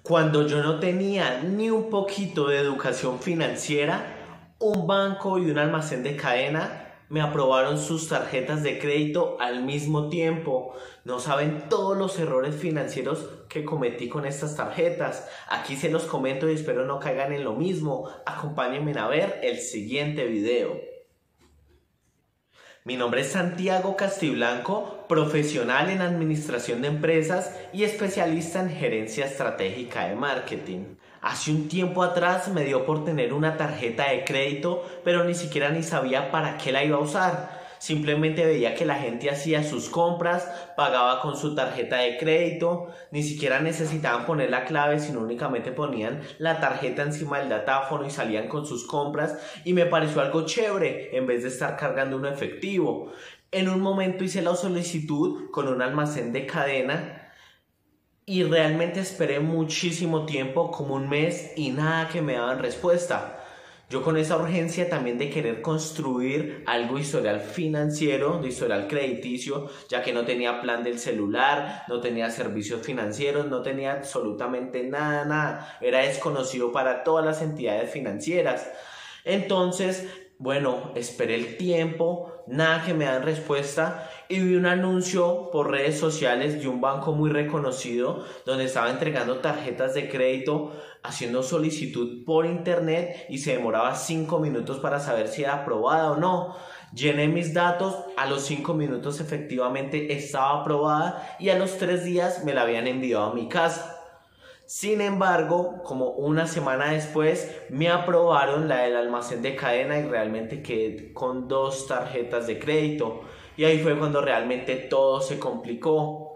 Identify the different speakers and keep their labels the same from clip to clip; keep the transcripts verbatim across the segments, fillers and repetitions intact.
Speaker 1: Cuando yo no tenía ni un poquito de educación financiera, un banco y un almacén de cadena me aprobaron sus tarjetas de crédito al mismo tiempo. No saben todos los errores financieros que cometí con estas tarjetas. Aquí se los comento y espero no caigan en lo mismo. Acompáñenme a ver el siguiente video. Mi nombre es Santiago Castiblanco, profesional en administración de empresas y especialista en gerencia estratégica de marketing. Hace un tiempo atrás me dio por tener una tarjeta de crédito, pero ni siquiera ni sabía para qué la iba a usar. Simplemente veía que la gente hacía sus compras, pagaba con su tarjeta de crédito, ni siquiera necesitaban poner la clave, sino únicamente ponían la tarjeta encima del datáfono y salían con sus compras, y me pareció algo chévere en vez de estar cargando un efectivo. En un momento hice la solicitud con un almacén de cadena y realmente esperé muchísimo tiempo, como un mes, y nada que me daban respuesta. Yo con esa urgencia también de querer construir algo historial financiero, de historial crediticio, ya que no tenía plan del celular, no tenía servicios financieros, no tenía absolutamente nada, nada. Era desconocido para todas las entidades financieras. Entonces, bueno, esperé el tiempo, nada que me dan respuesta, y vi un anuncio por redes sociales de un banco muy reconocido donde estaba entregando tarjetas de crédito, haciendo solicitud por internet, y se demoraba cinco minutos para saber si era aprobada o no. Llené mis datos, a los cinco minutos efectivamente estaba aprobada y a los tres días me la habían enviado a mi casa. Sin embargo, como una semana después, me aprobaron la del almacén de cadena y realmente quedé con dos tarjetas de crédito. Y ahí fue cuando realmente todo se complicó.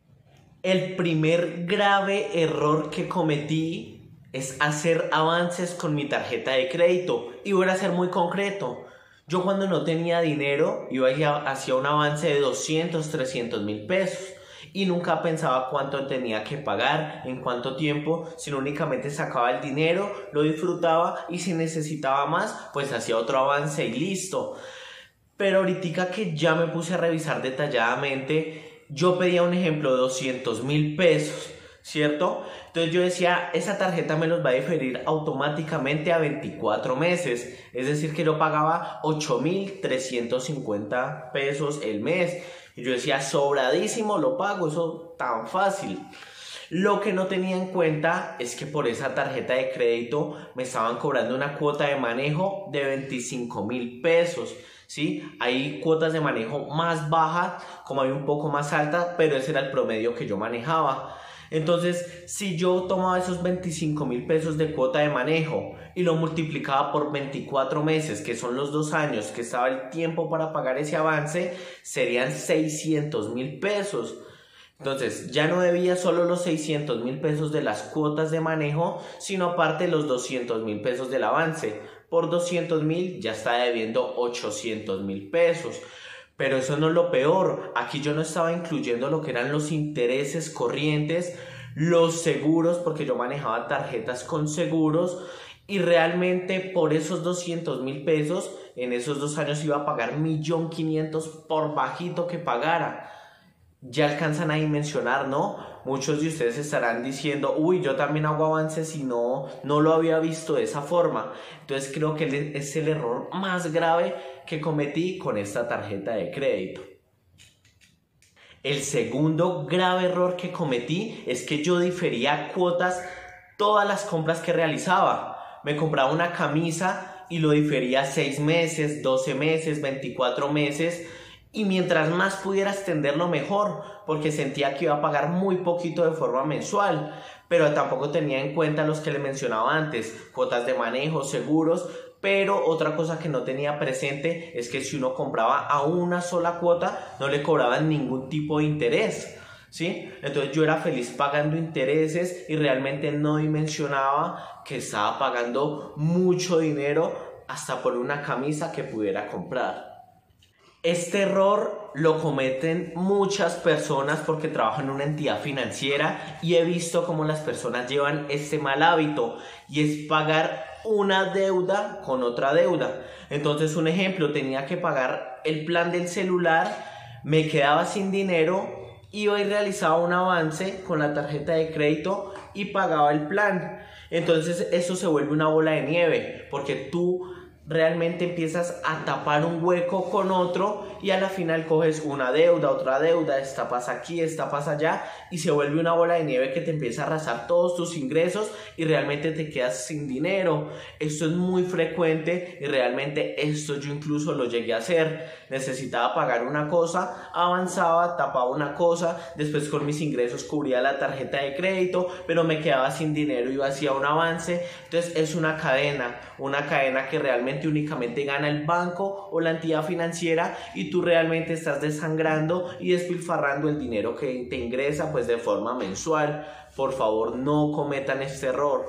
Speaker 1: El primer grave error que cometí es hacer avances con mi tarjeta de crédito. Y voy a ser muy concreto. Yo cuando no tenía dinero iba y hacía un avance de doscientos, trescientos mil pesos. Y nunca pensaba cuánto tenía que pagar, en cuánto tiempo, sino únicamente sacaba el dinero, lo disfrutaba, y si necesitaba más, pues hacía otro avance y listo. Pero ahorita que ya me puse a revisar detalladamente, yo pedía un ejemplo de doscientos mil pesos, ¿cierto? Entonces yo decía, esa tarjeta me los va a diferir automáticamente a veinticuatro meses, es decir que yo pagaba ocho mil trescientos cincuenta pesos el mes. Y yo decía, sobradísimo, lo pago, eso tan fácil. Lo que no tenía en cuenta es que por esa tarjeta de crédito me estaban cobrando una cuota de manejo de veinticinco mil pesos. ¿Sí? Hay cuotas de manejo más bajas, como hay un poco más altas, pero ese era el promedio que yo manejaba. Entonces, si yo tomaba esos veinticinco mil pesos de cuota de manejo y lo multiplicaba por veinticuatro meses, que son los dos años que estaba el tiempo para pagar ese avance, serían seiscientos mil pesos. Entonces, ya no debía solo los seiscientos mil pesos de las cuotas de manejo, sino aparte los doscientos mil pesos del avance. Por doscientos mil ya está debiendo ochocientos mil pesos. Pero eso no es lo peor. Aquí yo no estaba incluyendo lo que eran los intereses corrientes, los seguros, porque yo manejaba tarjetas con seguros, y realmente por esos doscientos mil pesos en esos dos años iba a pagar un millón quinientos mil por bajito que pagara. Ya alcanzan a dimensionar, ¿no? Muchos de ustedes estarán diciendo, uy, yo también hago avances y no, no lo había visto de esa forma. Entonces creo que es el error más grave que cometí con esta tarjeta de crédito. El segundo grave error que cometí es que yo difería cuotas todas las compras que realizaba. Me compraba una camisa y lo difería seis meses, doce meses, veinticuatro meses. Y mientras más pudiera extenderlo mejor, porque sentía que iba a pagar muy poquito de forma mensual, pero tampoco tenía en cuenta los que le mencionaba antes, cuotas de manejo, seguros. Pero otra cosa que no tenía presente es que si uno compraba a una sola cuota, no le cobraban ningún tipo de interés, ¿sí? Entonces yo era feliz pagando intereses y realmente no dimensionaba que estaba pagando mucho dinero hasta por una camisa que pudiera comprar. Este error lo cometen muchas personas porque trabajan en una entidad financiera, y he visto cómo las personas llevan este mal hábito, y es pagar una deuda con otra deuda. Entonces, un ejemplo, tenía que pagar el plan del celular, me quedaba sin dinero iba y realizaba un avance con la tarjeta de crédito y pagaba el plan. Entonces eso se vuelve una bola de nieve, porque tú realmente empiezas a tapar un hueco con otro y a la final coges una deuda, otra deuda, esta pasa aquí, esta pasa allá y se vuelve una bola de nieve que te empieza a arrasar todos tus ingresos y realmente te quedas sin dinero. Esto es muy frecuente y realmente esto yo incluso lo llegué a hacer. Necesitaba pagar una cosa, avanzaba, tapaba una cosa, después con mis ingresos cubría la tarjeta de crédito, pero me quedaba sin dinero y hacía un avance. Entonces es una cadena, una cadena que realmente únicamente gana el banco o la entidad financiera y tú realmente estás desangrando y despilfarrando el dinero que te ingresa pues de forma mensual. Por favor, no cometan este error.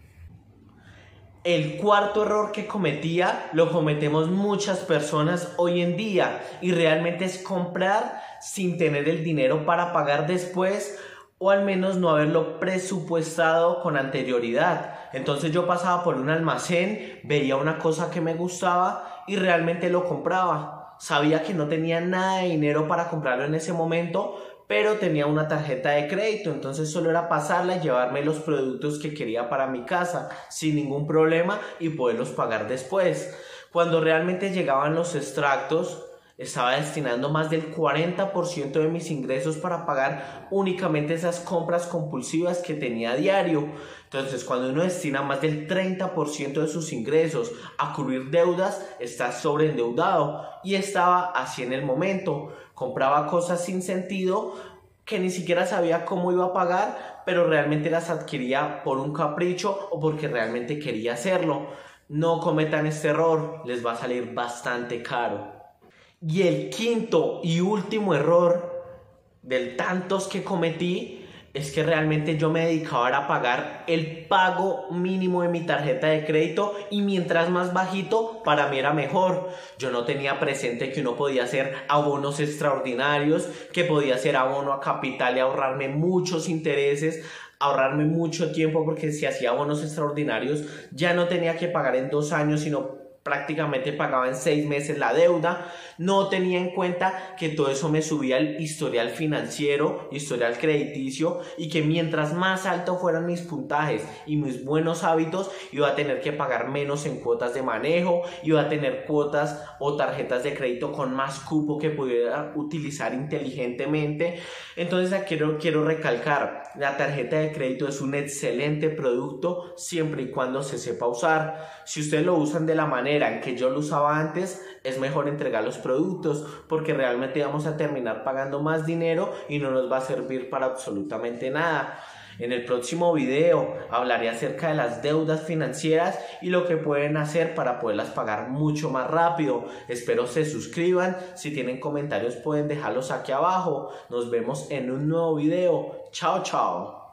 Speaker 1: El cuarto error que cometía lo cometemos muchas personas hoy en día y realmente es comprar sin tener el dinero para pagar después, o al menos no haberlo presupuestado con anterioridad. Entonces yo pasaba por un almacén, veía una cosa que me gustaba y realmente lo compraba. Sabía que no tenía nada de dinero para comprarlo en ese momento, pero tenía una tarjeta de crédito, entonces solo era pasarla y llevarme los productos que quería para mi casa sin ningún problema y poderlos pagar después. Cuando realmente llegaban los extractos, estaba destinando más del cuarenta por ciento de mis ingresos para pagar únicamente esas compras compulsivas que tenía a diario. Entonces, cuando uno destina más del treinta por ciento de sus ingresos a cubrir deudas, está sobreendeudado. Y estaba así en el momento. Compraba cosas sin sentido que ni siquiera sabía cómo iba a pagar, pero realmente las adquiría por un capricho o porque realmente quería hacerlo. No cometan este error, les va a salir bastante caro. Y el quinto y último error de tantos que cometí es que realmente yo me dedicaba a pagar el pago mínimo de mi tarjeta de crédito y mientras más bajito para mí era mejor. Yo no tenía presente que uno podía hacer abonos extraordinarios, que podía hacer abono a capital y ahorrarme muchos intereses, ahorrarme mucho tiempo, porque si hacía abonos extraordinarios ya no tenía que pagar en dos años sino prácticamente pagaba en seis meses la deuda. No tenía en cuenta que todo eso me subía el historial financiero, historial crediticio, y que mientras más alto fueran mis puntajes y mis buenos hábitos, iba a tener que pagar menos en cuotas de manejo, iba a tener cuotas o tarjetas de crédito con más cupo que pudiera utilizar inteligentemente. Entonces aquí quiero, quiero recalcar, la tarjeta de crédito es un excelente producto siempre y cuando se sepa usar. Si ustedes lo usan de la manera en que yo lo usaba antes, es mejor entregar los productos, porque realmente vamos a terminar pagando más dinero y no nos va a servir para absolutamente nada. En el próximo video hablaré acerca de las deudas financieras y lo que pueden hacer para poderlas pagar mucho más rápido. Espero se suscriban. Si tienen comentarios pueden dejarlos aquí abajo. Nos vemos en un nuevo video. Chao, chao.